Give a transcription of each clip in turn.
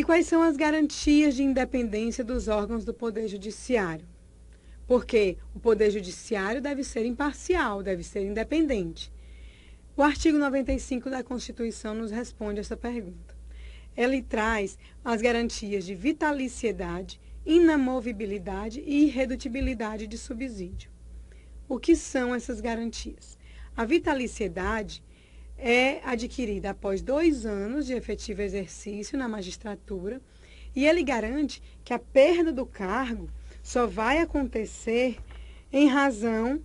quais são as garantias de independência dos órgãos do Poder Judiciário? Porque o Poder Judiciário deve ser imparcial, deve ser independente. O artigo 95 da Constituição nos responde essa pergunta. Ele traz as garantias de vitaliciedade, inamovibilidade e irredutibilidade de subsídio. O que são essas garantias? A vitaliciedade é adquirida após 2 anos de efetivo exercício na magistratura e ele garante que a perda do cargo só vai acontecer em razão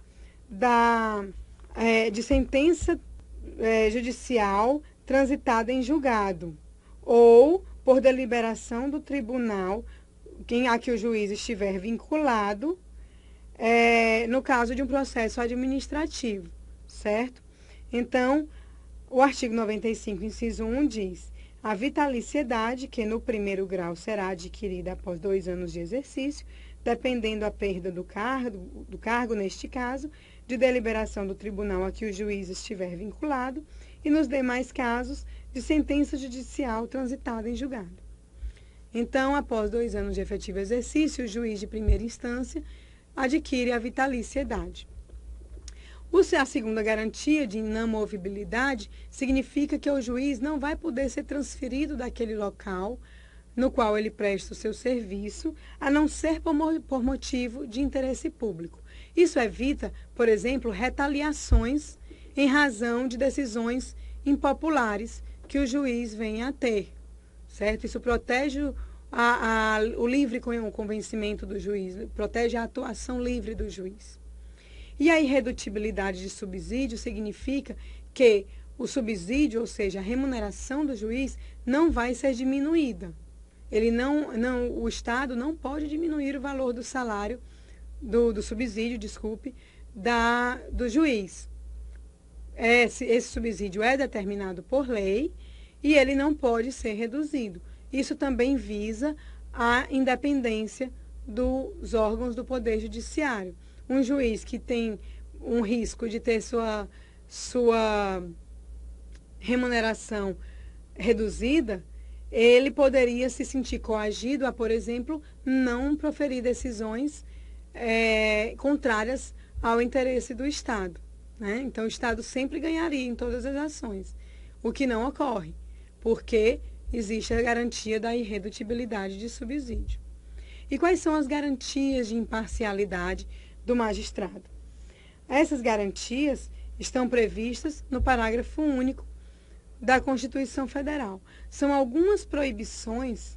de sentença judicial transitada em julgado ou por deliberação do tribunal a que o juiz estiver vinculado, no caso de um processo administrativo, certo? Então, o artigo 95, inciso 1, diz: a vitaliciedade, que no primeiro grau será adquirida após 2 anos de exercício, dependendo a perda do cargo, neste caso, de deliberação do tribunal a que o juiz estiver vinculado, e nos demais casos, de sentença judicial transitada em julgado. Então, após 2 anos de efetivo exercício, o juiz de primeira instância adquire a vitaliciedade. A segunda garantia de inamovibilidade significa que o juiz não vai poder ser transferido daquele local no qual ele presta o seu serviço, a não ser por motivo de interesse público. Isso evita, por exemplo, retaliações em razão de decisões impopulares que o juiz venha a ter, certo? Isso protege o livre convencimento do juiz, protege a atuação livre do juiz. E a irredutibilidade de subsídio significa que o subsídio, ou seja, a remuneração do juiz, não vai ser diminuída. O Estado não pode diminuir o valor do salário, do subsídio, do juiz. Esse subsídio é determinado por lei e ele não pode ser reduzido. Isso também visa a independência dos órgãos do Poder Judiciário. Um juiz que tem um risco de ter sua remuneração reduzida, ele poderia se sentir coagido a, por exemplo, não proferir decisões contrárias ao interesse do Estado, né? Então, o Estado sempre ganharia em todas as ações, o que não ocorre, porque existe a garantia da irredutibilidade de subsídio. E quais são as garantias de imparcialidade do magistrado? Essas garantias estão previstas no parágrafo único da Constituição Federal. São algumas proibições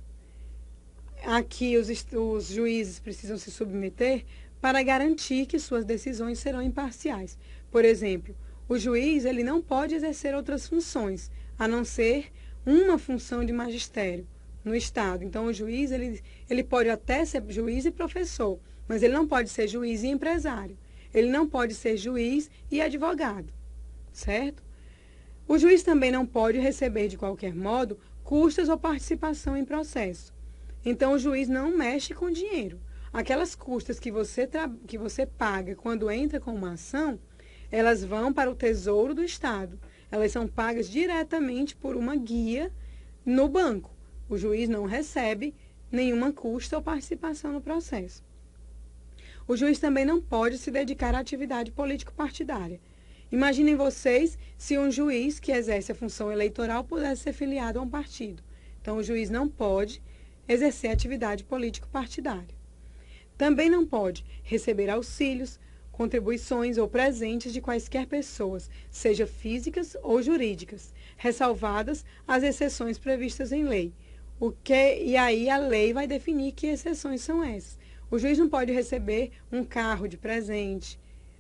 a que os juízes precisam se submeter para garantir que suas decisões serão imparciais. Por exemplo, o juiz ele não pode exercer outras funções, a não ser uma função de magistério no Estado. Então, o juiz ele pode até ser juiz e professor, mas ele não pode ser juiz e empresário. Ele não pode ser juiz e advogado, certo? O juiz também não pode receber, de qualquer modo, custas ou participação em processo. Então, o juiz não mexe com dinheiro. Aquelas custas que você paga quando entra com uma ação, elas vão para o Tesouro do Estado. Elas são pagas diretamente por uma guia no banco. O juiz não recebe nenhuma custa ou participação no processo. O juiz também não pode se dedicar à atividade político-partidária. Imaginem vocês se um juiz que exerce a função eleitoral pudesse ser filiado a um partido. Então, o juiz não pode exercer atividade político-partidária. Também não pode receber auxílios, contribuições ou presentes de quaisquer pessoas, seja físicas ou jurídicas, ressalvadas as exceções previstas em lei. E aí a lei vai definir que exceções são essas. O juiz não pode receber um carro de presente,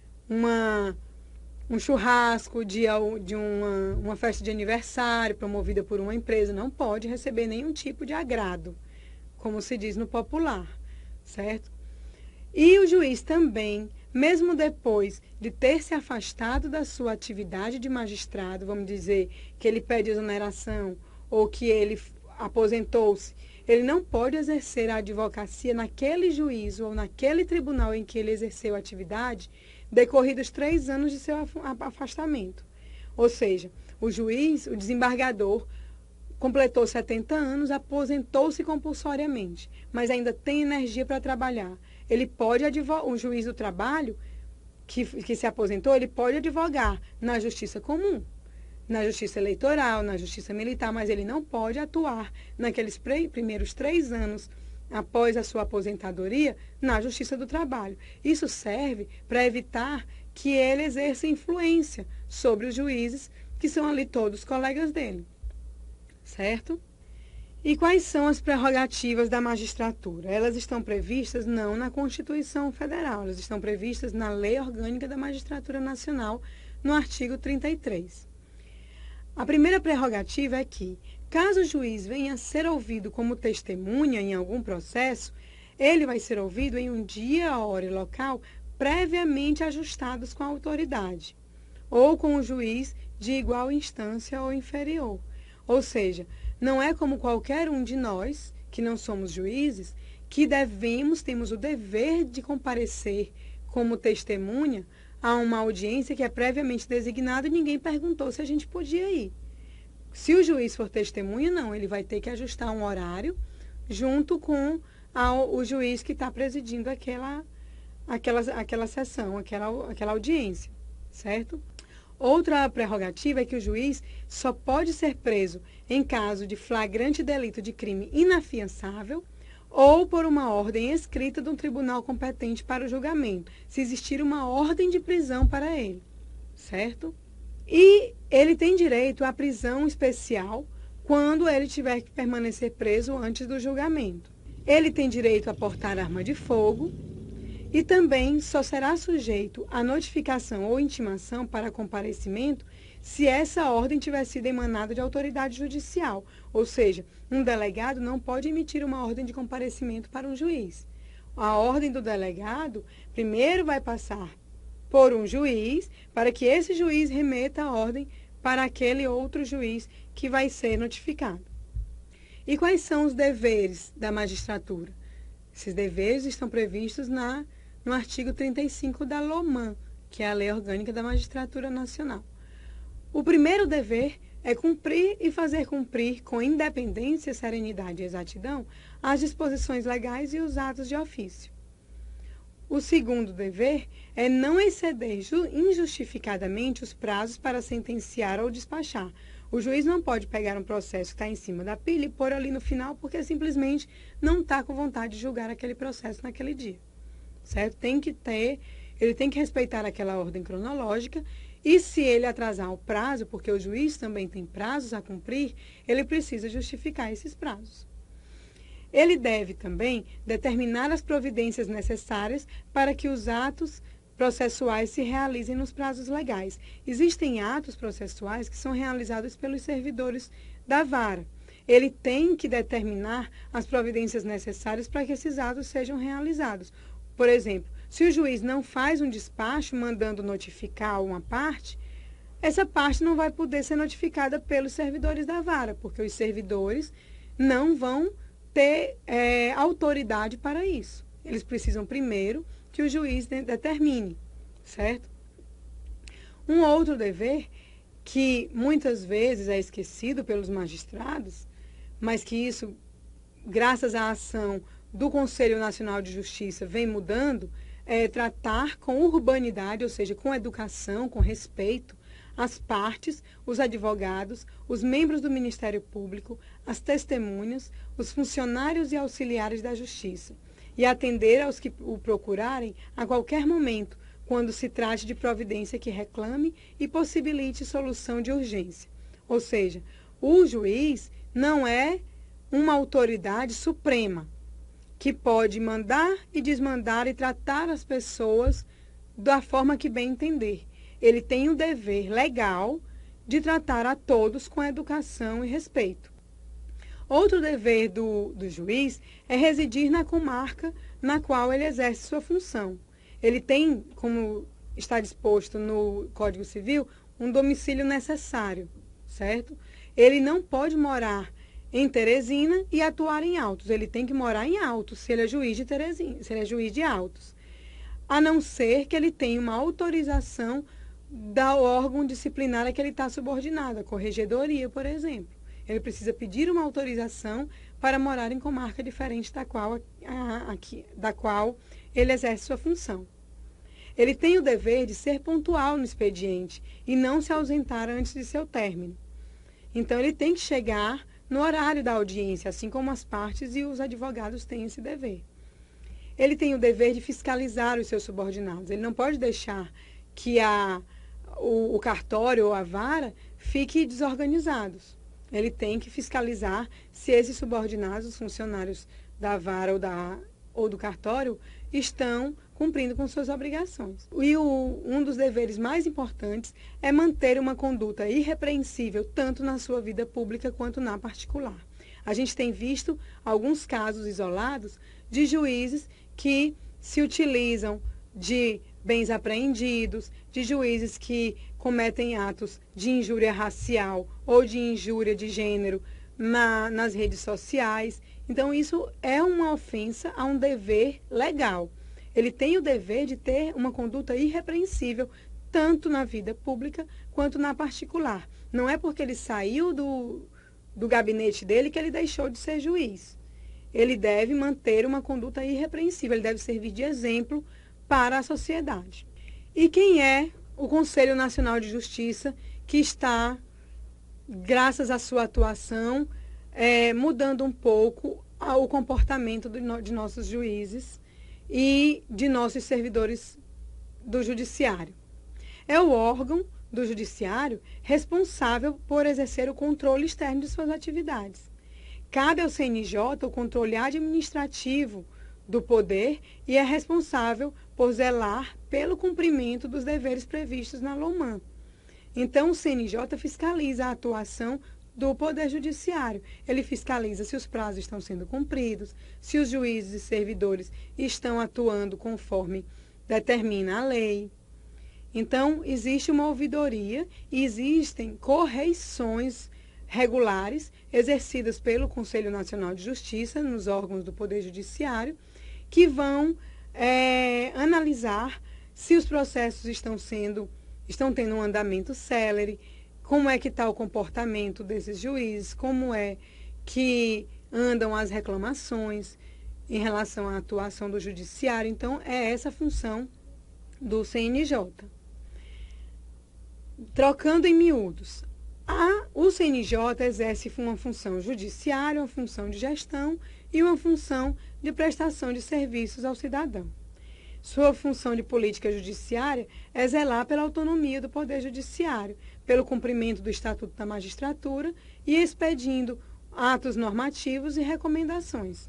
um churrasco de uma festa de aniversário promovida por uma empresa. Não pode receber nenhum tipo de agrado, como se diz no popular, certo? E o juiz também, mesmo depois de ter se afastado da sua atividade de magistrado, vamos dizer que ele pede exoneração ou que ele aposentou-se, ele não pode exercer a advocacia naquele juízo ou naquele tribunal em que ele exerceu a atividade, decorridos 3 anos de seu afastamento. Ou seja, o juiz, o desembargador, completou 70 anos, aposentou-se compulsoriamente, mas ainda tem energia para trabalhar. Ele pode advogar, o juiz do trabalho que se aposentou, ele pode advogar na justiça comum, na justiça eleitoral, na justiça militar, mas ele não pode atuar naqueles primeiros 3 anos após a sua aposentadoria na justiça do trabalho. Isso serve para evitar que ele exerça influência sobre os juízes, que são ali todos colegas dele. Certo? E quais são as prerrogativas da magistratura? Elas estão previstas não na Constituição Federal, elas estão previstas na Lei Orgânica da Magistratura Nacional, no artigo 33. A primeira prerrogativa é que, caso o juiz venha a ser ouvido como testemunha em algum processo, ele vai ser ouvido em um dia, hora e local previamente ajustados com a autoridade, ou com o juiz de igual instância ou inferior. Ou seja, não é como qualquer um de nós, que não somos juízes, que temos o dever de comparecer como testemunha a uma audiência que é previamente designada e ninguém perguntou se a gente podia ir. Se o juiz for testemunha, não, ele vai ter que ajustar um horário junto com o juiz que está presidindo aquela sessão, aquela audiência, certo? Outra prerrogativa é que o juiz só pode ser preso em caso de flagrante delito de crime inafiançável ou por uma ordem escrita de um tribunal competente para o julgamento, se existir uma ordem de prisão para ele, certo? E ele tem direito à prisão especial quando ele tiver que permanecer preso antes do julgamento. Ele tem direito a portar arma de fogo e também só será sujeito à notificação ou intimação para comparecimento se essa ordem tiver sido emanada de autoridade judicial. Ou seja, um delegado não pode emitir uma ordem de comparecimento para um juiz. A ordem do delegado primeiro vai passar por um juiz, para que esse juiz remeta a ordem para aquele outro juiz que vai ser notificado. E quais são os deveres da magistratura? Esses deveres estão previstos no artigo 35 da LOMAN, que é a Lei Orgânica da Magistratura Nacional. O primeiro dever é cumprir e fazer cumprir com independência, serenidade e exatidão as disposições legais e os atos de ofício. O segundo dever é não exceder injustificadamente os prazos para sentenciar ou despachar. O juiz não pode pegar um processo que está em cima da pilha e pôr ali no final porque simplesmente não está com vontade de julgar aquele processo naquele dia. Certo? Ele tem que respeitar aquela ordem cronológica e se ele atrasar o prazo, porque o juiz também tem prazos a cumprir, ele precisa justificar esses prazos. Ele deve também determinar as providências necessárias para que os atos processuais se realizem nos prazos legais. Existem atos processuais que são realizados pelos servidores da vara. Ele tem que determinar as providências necessárias para que esses atos sejam realizados. Por exemplo, se o juiz não faz um despacho mandando notificar uma parte, essa parte não vai poder ser notificada pelos servidores da vara, porque os servidores não vão ter autoridade para isso. Eles precisam primeiro que o juiz determine, certo? Um outro dever que muitas vezes é esquecido pelos magistrados, mas que isso, graças à ação do Conselho Nacional de Justiça, vem mudando, é tratar com urbanidade, ou seja, com educação, com respeito, as partes, os advogados, os membros do Ministério Público, as testemunhas, os funcionários e auxiliares da Justiça, e atender aos que o procurarem a qualquer momento, quando se trate de providência que reclame e possibilite solução de urgência. Ou seja, o juiz não é uma autoridade suprema que pode mandar e desmandar e tratar as pessoas da forma que bem entender. Ele tem o dever legal de tratar a todos com educação e respeito. Outro dever do juiz é residir na comarca na qual ele exerce sua função. Ele tem, como está disposto no Código Civil, um domicílio necessário, certo? Ele não pode morar em Teresina e atuar em Autos. Ele tem que morar em Autos, se ele é juiz de Teresina, se ele é juiz de Autos. A não ser que ele tenha uma autorização do órgão disciplinar a que ele está subordinado, a corregedoria, por exemplo. Ele precisa pedir uma autorização para morar em comarca diferente da qual ele exerce sua função. Ele tem o dever de ser pontual no expediente e não se ausentar antes de seu término. Então, ele tem que chegar no horário da audiência, assim como as partes e os advogados têm esse dever. Ele tem o dever de fiscalizar os seus subordinados. Ele não pode deixar que o cartório ou a vara fiquem desorganizados. Ele tem que fiscalizar se esses subordinados, os funcionários da vara ou do cartório, estão cumprindo com suas obrigações. E um dos deveres mais importantes é manter uma conduta irrepreensível, tanto na sua vida pública quanto na particular. A gente tem visto alguns casos isolados de juízes que se utilizam de bens apreendidos, de juízes que cometem atos de injúria racial ou de injúria de gênero nas redes sociais. Então, isso é uma ofensa a um dever legal. Ele tem o dever de ter uma conduta irrepreensível, tanto na vida pública quanto na particular. Não é porque ele saiu do gabinete dele que ele deixou de ser juiz. Ele deve manter uma conduta irrepreensível, ele deve servir de exemplo para a sociedade. E quem é o Conselho Nacional de Justiça que está, graças à sua atuação, mudando um pouco o comportamento de nossos juízes e de nossos servidores do judiciário? É o órgão do judiciário responsável por exercer o controle externo de suas atividades. Cabe ao CNJ o controle administrativo do poder e é responsável por zelar pelo cumprimento dos deveres previstos na LOMAN. Então, o CNJ fiscaliza a atuação do Poder Judiciário. Ele fiscaliza se os prazos estão sendo cumpridos, se os juízes e servidores estão atuando conforme determina a lei. Então, existe uma ouvidoria e existem correições regulares exercidas pelo Conselho Nacional de Justiça nos órgãos do Poder Judiciário que vão analisar se os processos estão tendo um andamento célere, como é que está o comportamento desses juízes, como é que andam as reclamações em relação à atuação do judiciário. Então, é essa a função do CNJ. Trocando em miúdos, o CNJ exerce uma função judiciária, uma função de gestão e uma função de prestação de serviços ao cidadão. Sua função de política judiciária é zelar pela autonomia do Poder Judiciário, pelo cumprimento do Estatuto da Magistratura e expedindo atos normativos e recomendações.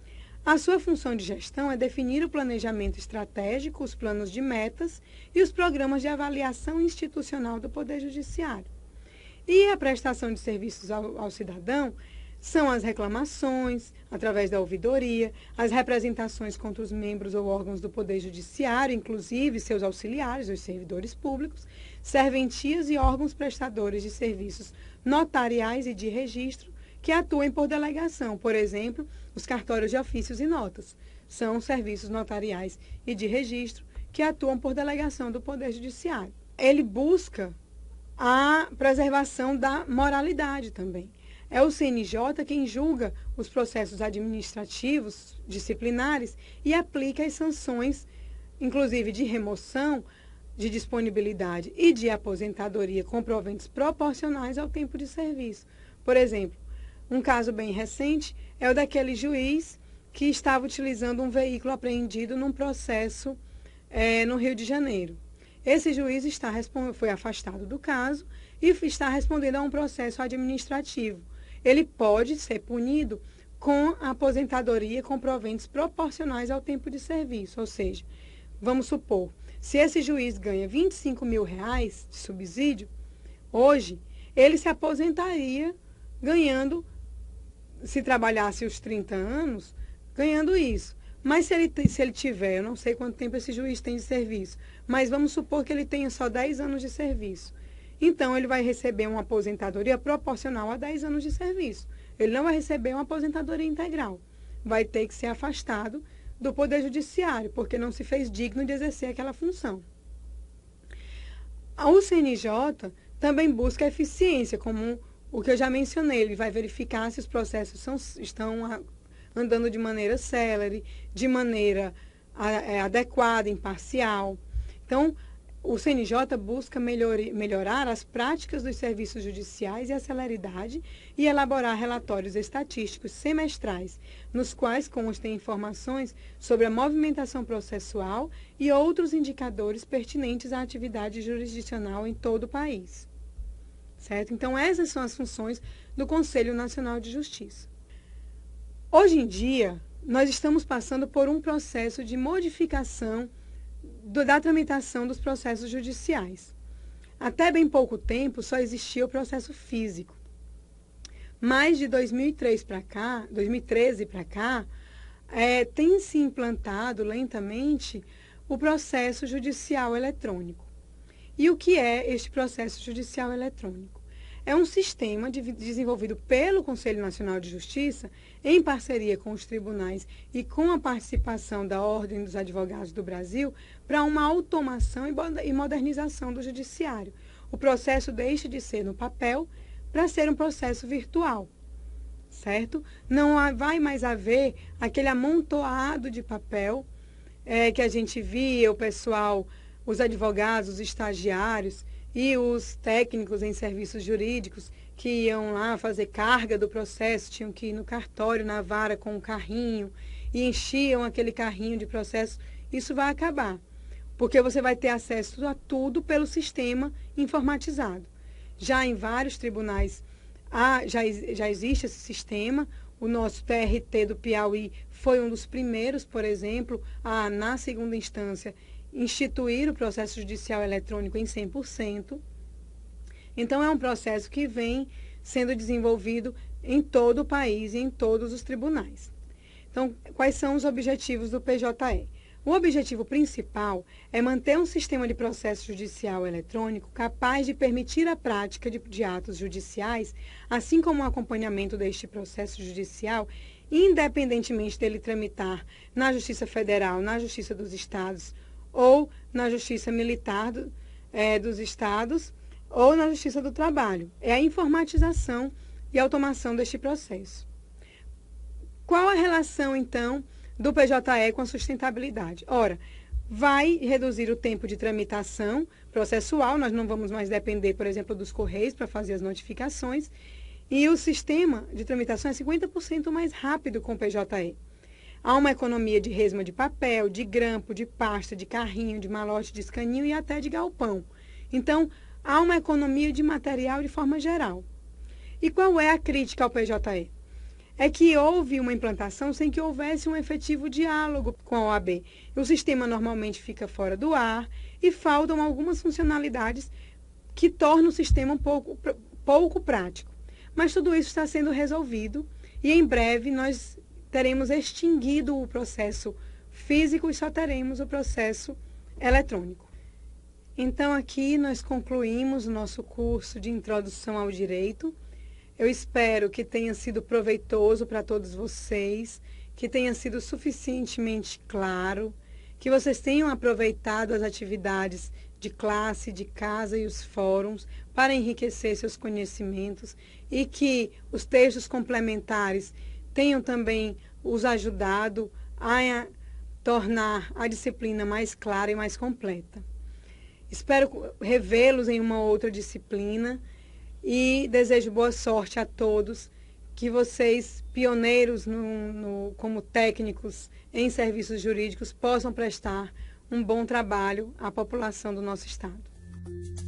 A sua função de gestão é definir o planejamento estratégico, os planos de metas e os programas de avaliação institucional do Poder Judiciário. E a prestação de serviços ao cidadão são as reclamações, através da ouvidoria, as representações contra os membros ou órgãos do Poder Judiciário, inclusive seus auxiliares, os servidores públicos, serventias e órgãos prestadores de serviços notariais e de registro que atuem por delegação. Por exemplo, os cartórios de ofícios e notas são serviços notariais e de registro que atuam por delegação do Poder Judiciário. Ele busca a preservação da moralidade também. É o CNJ quem julga os processos administrativos, disciplinares e aplica as sanções, inclusive de remoção, de disponibilidade e de aposentadoria com proventos proporcionais ao tempo de serviço. Por exemplo, um caso bem recente é o daquele juiz que estava utilizando um veículo apreendido num processo no Rio de Janeiro. Esse juiz foi afastado do caso e está respondendo a um processo administrativo. Ele pode ser punido com a aposentadoria com proventos proporcionais ao tempo de serviço. Ou seja, vamos supor, se esse juiz ganha R$25 mil de subsídio, hoje ele se aposentaria ganhando, se trabalhasse os 30 anos, ganhando isso. Mas se ele tiver, eu não sei quanto tempo esse juiz tem de serviço, mas vamos supor que ele tenha só 10 anos de serviço. Então, ele vai receber uma aposentadoria proporcional a 10 anos de serviço. Ele não vai receber uma aposentadoria integral. Vai ter que ser afastado do Poder Judiciário, porque não se fez digno de exercer aquela função. O CNJ também busca eficiência, como o que eu já mencionei, ele vai verificar se os processos estão andando de maneira célere, de maneira adequada, imparcial. Então, o CNJ busca melhorar as práticas dos serviços judiciais e a celeridade e elaborar relatórios estatísticos semestrais, nos quais constem informações sobre a movimentação processual e outros indicadores pertinentes à atividade jurisdicional em todo o país. Certo? Então, essas são as funções do Conselho Nacional de Justiça. Hoje em dia, nós estamos passando por um processo de modificação da tramitação dos processos judiciais. Até bem pouco tempo, só existia o processo físico. Mas de 2013 para cá, tem se implantado lentamente o processo judicial eletrônico. E o que é este processo judicial eletrônico? É um sistema desenvolvido pelo Conselho Nacional de Justiça, em parceria com os tribunais e com a participação da Ordem dos Advogados do Brasil, para uma automação e modernização do judiciário. O processo deixa de ser no papel para ser um processo virtual, certo? Não vai mais haver aquele amontoado de papel que a gente via, o pessoal, os advogados, os estagiários e os técnicos em serviços jurídicos que iam lá fazer carga do processo, tinham que ir no cartório, na vara com um carrinho e enchiam aquele carrinho de processo. Isso vai acabar, porque você vai ter acesso a tudo pelo sistema informatizado. Já em vários tribunais já existe esse sistema. O nosso TRT do Piauí foi um dos primeiros, por exemplo, na segunda instância, instituir o processo judicial eletrônico em 100%. Então, é um processo que vem sendo desenvolvido em todo o país e em todos os tribunais. Então, quais são os objetivos do PJE? O objetivo principal é manter um sistema de processo judicial eletrônico capaz de permitir a prática de atos judiciais, assim como o acompanhamento deste processo judicial, independentemente dele tramitar na Justiça Federal, na Justiça dos Estados, ou na Justiça Militar dos Estados, ou na Justiça do Trabalho. É a informatização e automação deste processo. Qual a relação, então, do PJE com a sustentabilidade? Ora, vai reduzir o tempo de tramitação processual, nós não vamos mais depender, por exemplo, dos Correios para fazer as notificações, e o sistema de tramitação é 50% mais rápido com o PJE. Há uma economia de resma de papel, de grampo, de pasta, de carrinho, de malote, de escaninho e até de galpão. Então, há uma economia de material de forma geral. E qual é a crítica ao PJE? É que houve uma implantação sem que houvesse um efetivo diálogo com a OAB. O sistema normalmente fica fora do ar e faltam algumas funcionalidades que tornam o sistema um pouco prático. Mas tudo isso está sendo resolvido e em breve nós teremos extinguido o processo físico e só teremos o processo eletrônico. Então, aqui nós concluímos o nosso curso de Introdução ao Direito. Eu espero que tenha sido proveitoso para todos vocês, que tenha sido suficientemente claro, que vocês tenham aproveitado as atividades de classe, de casa e os fóruns para enriquecer seus conhecimentos e que os textos complementares tenham também os ajudado a tornar a disciplina mais clara e mais completa. Espero revê-los em uma outra disciplina e desejo boa sorte a todos, que vocês, pioneiros como técnicos em serviços jurídicos, possam prestar um bom trabalho à população do nosso estado.